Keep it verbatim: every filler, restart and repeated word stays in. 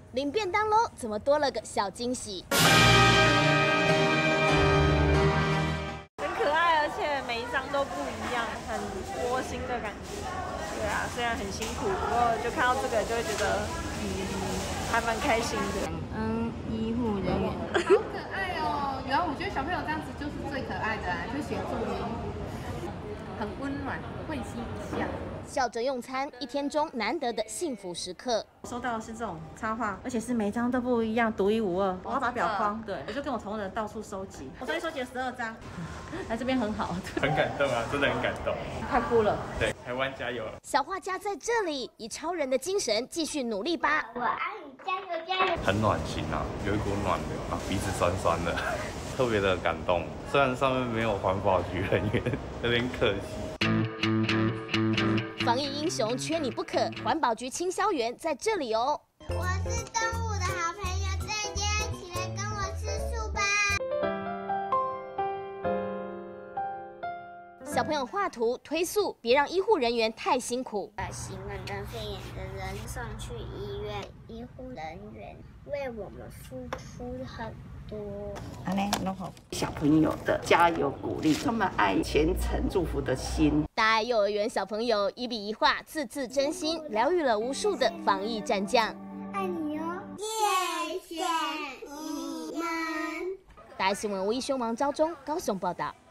领便当喽，怎么多了个小惊喜？ 很可爱，而且每一张都不一样，很窝心的感觉。对啊，虽然很辛苦，不过就看到这个就会觉得，嗯，还蛮开心的。 嗯，医护人员好可爱哦！然后我觉得小朋友这样子就是最可爱的啊，就写作业，很温暖，会心一笑。 笑着用餐，一天中难得的幸福时刻。 收到的是这种插画，而且是每张都不一样，独一无二。我要把裱框，对，我就跟我同仁到处收集。我昨天收集了十二张，来这边很好， 很感动啊，真的很感动， 快哭了。 对，台湾加油！ 小画家在这里以超人的精神继续努力吧。 我爱你，加油加油！ 很暖心啊，有一股暖流啊，鼻子酸酸的，特别的感动。虽然上面没有环保局人员，有点可惜。 防疫英雄缺你不可，环保局清消员在这里哦。 我是动物的好朋友，再见，起来跟我吃素吧。 小朋友画图推速，别让医护人员太辛苦。 把新冠肺炎的人送去医院，医护人员为我们付出很多。 好嘞，弄好。 小朋友的加油鼓励，充满爱、虔诚祝福的心。 大爱幼儿园小朋友一笔一画，字字真心，疗愈了无数的防疫战将。 爱你哦，谢谢你们。 大爱新闻吴一修、王昭忠高雄报道。